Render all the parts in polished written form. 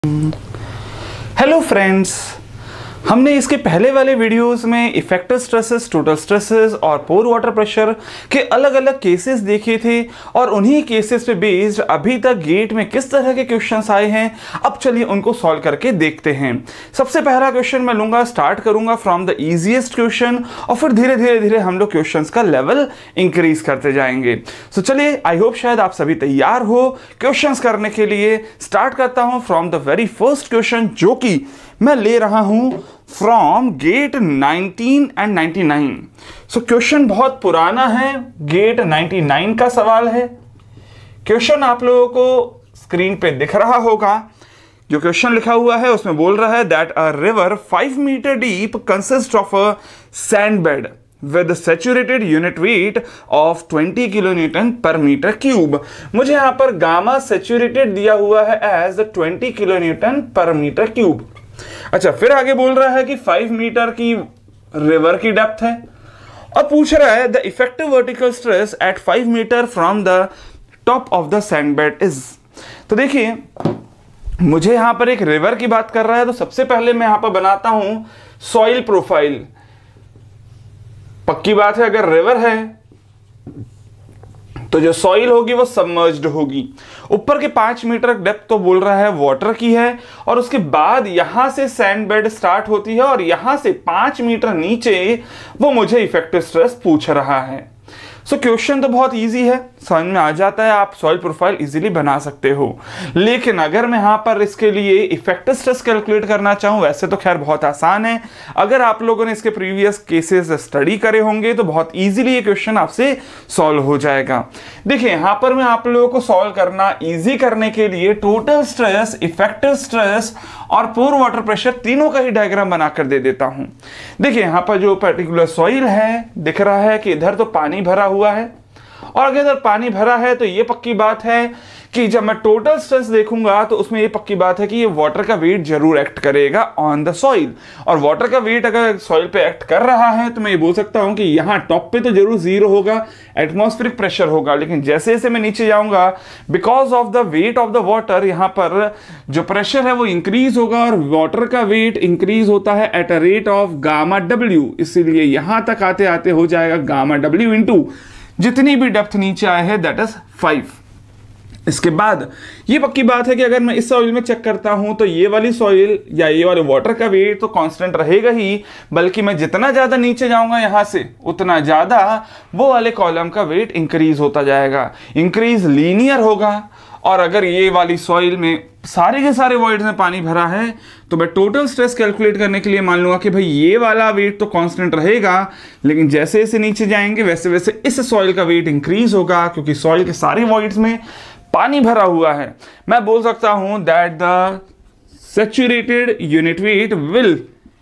Hello friends, हमने इसके पहले वाले वीडियोस में इफेक्टिव स्ट्रेसेस, टोटल स्ट्रेसेस और पोर वाटर प्रेशर के अलग अलग केसेस देखे थे और उन्हीं केसेस पे बेस्ड अभी तक गेट में किस तरह के क्वेश्चंस आए हैं। अब चलिए उनको सॉल्व करके देखते हैं। सबसे पहला क्वेश्चन मैं लूंगा, स्टार्ट करूंगा फ्रॉम द इजीएस्ट क्वेश्चन और फिर धीरे धीरे हम लोग क्वेश्चंस का लेवल इंक्रीज करते जाएंगे। सो चलिए, आई होप शायद आप सभी तैयार हो क्वेश्चंस करने के लिए। स्टार्ट करता हूं from the very first question, जो कि मैं ले रहा हूं from GATE 19 and 99। So question बहुत पुराना है, गेट 99 का सवाल है। क्वेश्चन आप लोगों को स्क्रीन पे दिख रहा होगा। जो क्वेश्चन लिखा हुआ है उसमें बोल रहा है that a river 5 metre deep consist of a sand bed with saturated unit weight of 20 kilonewton per meter cube। मुझे यहां पर गामा सैचुरेटेड दिया हुआ है as 20 kilonewton per meter cube। अच्छा, फिर आगे बोल रहा है कि 5 मीटर की रिवर की डेप्थ है और पूछ रहा है the effective vertical stress at 5 metre from the top of the sand bed is. तो देखिए, मुझे यहां पर एक रिवर की बात कर रहा है, तो सबसे पहले मैं यहां पर बनाता हूं सॉइल प्रोफाइल। पक्की बात है, अगर रिवर है तो जो सॉइल होगी वो सबमर्ज्ड होगी। ऊपर के 5 मीटर डेप्थ तो बोल रहा है वाटर की है और उसके बाद यहां से सैंड बेड स्टार्ट होती है और यहां से 5 मीटर नीचे वो मुझे इफेक्टिव स्ट्रेस पूछ रहा है। सो क्वेश्चन तो बहुत इजी है, समझ में आ जाता है, आप सॉइल प्रोफाइल इजीली बना सकते हो। लेकिन अगर मैं यहां पर इसके लिए इफेक्टिव स्ट्रेस कैलकुलेट करना चाहूं, वैसे तो खैर बहुत आसान है। अगर आप लोगों ने इसके प्रीवियस केसेस स्टडी करे होंगे तो बहुत इजीली ये क्वेश्चन आपसे सॉल्व हो जाएगा। देखिए, यहां पर मैं आप लोगों को सॉल्व करना इजी करने के लिए टोटल स्ट्रेस, इफेक्टिव स्ट्रेस और पोर वाटर प्रेशर तीनों का ही डायग्राम बनाकर दे देता हूं। देखिए, यहां पर जो पर्टिकुलर सॉइल है, दिख रहा है कि इधर तो पानी भरा हुआ है और अगर इधर पानी भरा है तो ये पक्की बात है कि जब मैं टोटल स्ट्रेस देखूंगा तो उसमें ये पक्की बात है कि ये वाटर का वेट जरूर एक्ट करेगा ऑन द सॉइल। और वाटर का वेट अगर सॉइल पे एक्ट कर रहा है तो मैं ये बोल सकता हूं कि यहाँ टॉप पे तो जरूर जीरो होगा, एटमॉस्फेरिक प्रेशर होगा। लेकिन जैसे जैसे मैं नीचे जाऊंगा, because of the weight of the water, यहाँ पर जो प्रेशर है वो इंक्रीज होगा और वाटर का वेट इंक्रीज होता है at a rate of gamma W. इसीलिए यहां तक आते आते हो जाएगा गामा डब्ल्यू इंटू जितनी भी डेप्थ नीचे आए है, दैट इज 5। इसके बाद ये पक्की बात है कि अगर मैं इस सॉइल में चेक करता हूं तो ये वाली सॉइल या ये वाले वाटर का वेट तो कांस्टेंट रहेगा ही, बल्कि मैं जितना ज्यादा नीचे जाऊंगा यहां से उतना ज्यादा वो वाले कॉलम का वेट इंक्रीज होता जाएगा, इंक्रीज लीनियर होगा। और अगर ये वाली सॉइल में सारे के सारे वॉइड्स में पानी भरा है तो मैं टोटल स्ट्रेस कैलकुलेट करने के लिए मान लूंगा कि भाई ये वाला वेट तो कांस्टेंट रहेगा, लेकिन जैसे जैसे नीचे जाएंगे वैसे वैसे इस सॉइल का वेट इंक्रीज होगा, क्योंकि सॉइल के सारे वॉइड्स में पानी भरा हुआ है। मैं बोल सकता हूं that the saturated unit weight will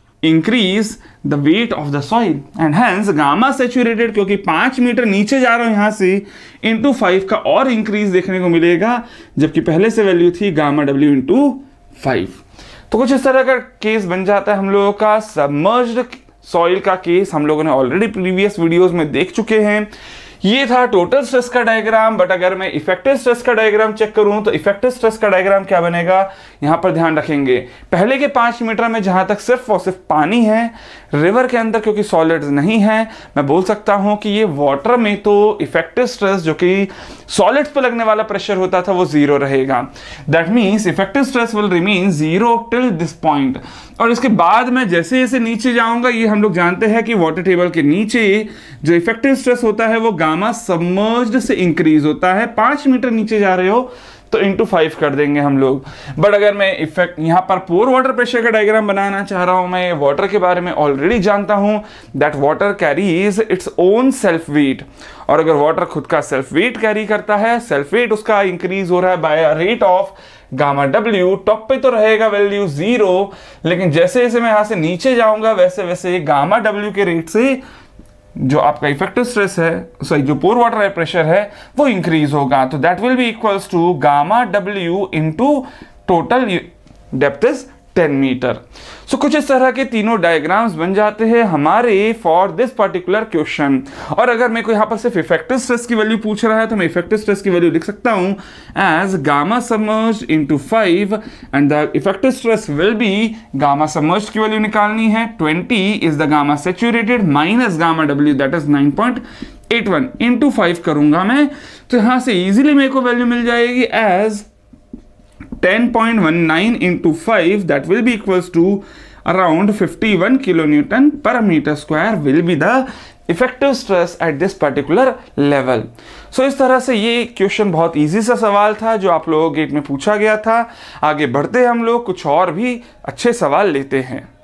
increase the weight of the soil and hence gamma saturated, क्योंकि 5 मीटर नीचे जा रहा हूं यहां से, इंटू 5 का और इंक्रीज देखने को मिलेगा, जबकि पहले से वैल्यू थी गामा डब्ल्यू इंटू 5। तो कुछ इस तरह का केस बन जाता है हम लोगों का। सबमर्ज्ड सॉइल का केस हम लोगों ने ऑलरेडी प्रीवियस वीडियोस में देख चुके हैं। ये था टोटल स्ट्रेस का डायग्राम। बट अगर मैं इफेक्टिव स्ट्रेस का डायग्राम चेक करूं तो इफेक्टिव स्ट्रेस का डायग्राम क्या बनेगा, यहां पर ध्यान रखेंगे। पहले के 5 मीटर में जहां तक सिर्फ और सिर्फ पानी है, रिवर के अंदर क्योंकि सॉलिड्स नहीं है, मैं बोल सकता हूं कि ये वाटर में तो इफेक्टिव स्ट्रेस जो कि सॉलिड्स पर लगने वाला प्रेशर होता था वो 0 रहेगा। That means effective stress will remain 0 till this point. और इसके बाद मैं जैसे जैसे नीचे जाऊंगा, ये हम लोग जानते हैं कि वाटर टेबल के नीचे जो इफेक्टिव स्ट्रेस होता है वो गामा सबमर्ज्ड से इंक्रीज होता है। 5 मीटर नीचे जा रहे हो तो इंटू 5 कर देंगे हम लोग। बट अगर मैं इफेक्ट यहाँ पर पोर वाटर प्रेशर का डायग्राम बनाना चाह रहा हूं, मैं वाटर के बारे में ऑलरेडी जानता हूं that water carries its own self weight. और अगर वाटर खुद का सेल्फ वेट कैरी करता है, सेल्फ वेट उसका इंक्रीज हो रहा है by rate of gamma W. Top पे तो रहेगा वैल्यू 0, लेकिन जैसे जैसे मैं यहां से नीचे जाऊंगा वैसे वैसे गामा डब्ल्यू के रेट से जो आपका इफेक्टिव स्ट्रेस है, सॉरी जो पोर वाटर प्रेशर है, वो इंक्रीज होगा। तो that will be equals to gamma W into total depth is 10 metre. So कुछ इस तरह के तीनों डायग्राम्स बन जाते हैं हमारे फॉर दिस पर्टिकुलर क्वेश्चन। और अगर मेरे को यहाँ पर सिर्फ इफेक्टिव स्ट्रेस की वैल्यू पूछ रहा है तो मैं इफेक्टिव स्ट्रेस की वैल्यू लिख सकता हूँ as gamma submerged into 5 and the effective stress will be, gamma submerged की वैल्यू निकालनी है 20 is the gamma saturated minus gamma W that is 9.81 into 5 करूंगा मैं, तो यहां से इजीली मेरे को वैल्यू मिल जाएगी as 10.19 into 5 that will be equals to around 51 kilonewton per meter square will be the effective stress at this particular level. So इस तरह से ये क्वेश्चन बहुत इजी सा सवाल था जो आप लोगों गेट में पूछा गया था। आगे बढ़ते हम लोग कुछ और भी अच्छे सवाल लेते हैं।